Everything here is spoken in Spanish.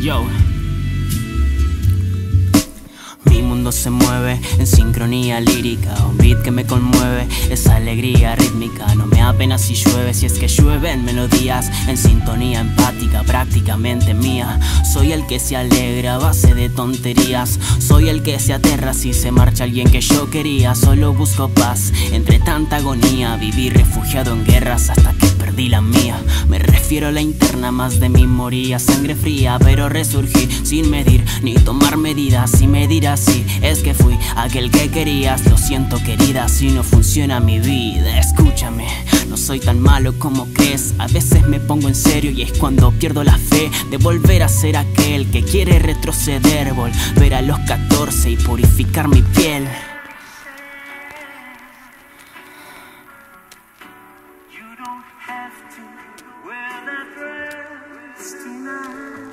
Yo. Mi mundo se mueve en sincronía lírica, un beat que me conmueve, esa alegría rítmica. No me apena si llueve, si es que llueven melodías en sintonía empática, prácticamente mía. Soy el que se alegra a base de tonterías, soy el que se aterra si se marcha alguien que yo quería. Solo busco paz entre tanta agonía, viví refugiado en guerras hasta que perdí la mía. Me refiero a la interna, más de mí moría sangre fría, pero resurgí sin medir ni tomar medidas. Y medir así es que fui aquel que querías. Lo siento querida, si no funciona mi vida, escúchame, no soy tan malo como crees. A veces me pongo en serio y es cuando pierdo la fe de volver a ser aquel que quiere retroceder, volver a los 14 y purificar mi piel. You don't have to wear that dress tonight.